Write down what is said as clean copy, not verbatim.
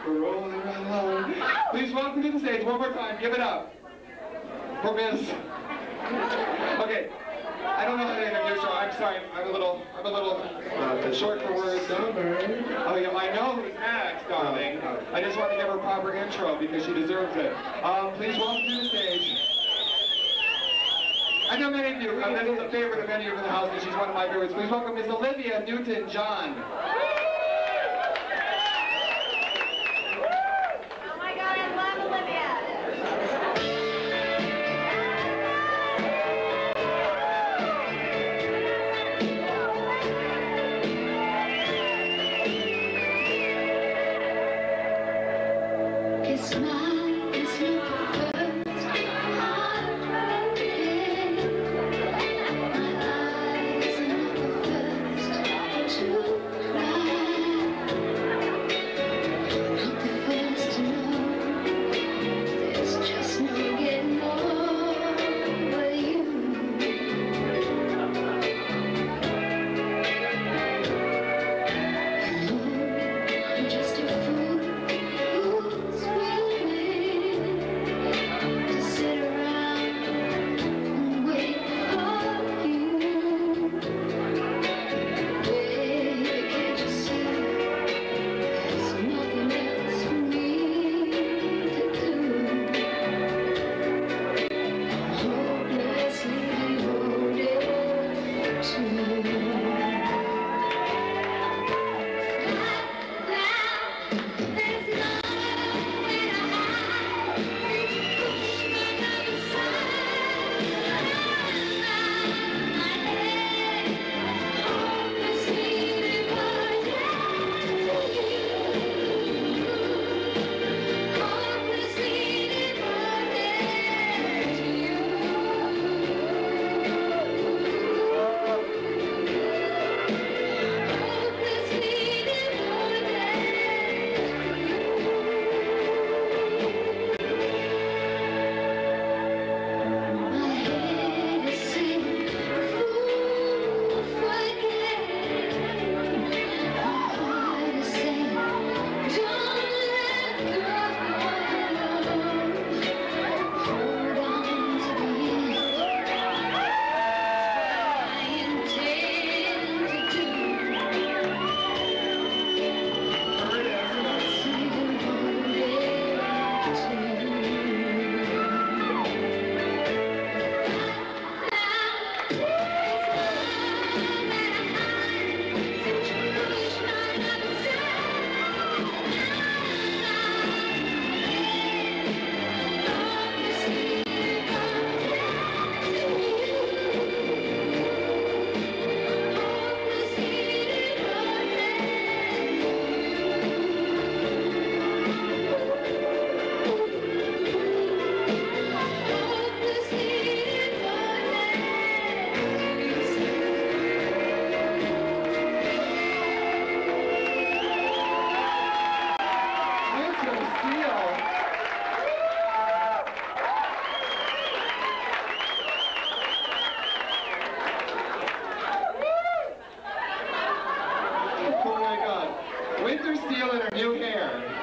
We're rolling around. Please welcome to the stage one more time. Give it up for Miss. Okay. I don't know how to introduce her. I'm sorry. I'm a little short for words. Oh yeah, I know who's next, darling. I just want to give her a proper intro because she deserves it. Please welcome to the stage. I know many of you, this is a favorite of many of you in the house, and she's one of my favorites. Please welcome Miss Olivia Newton-John. Oh my God, I love Olivia. It's not Wintersteele and her new hair.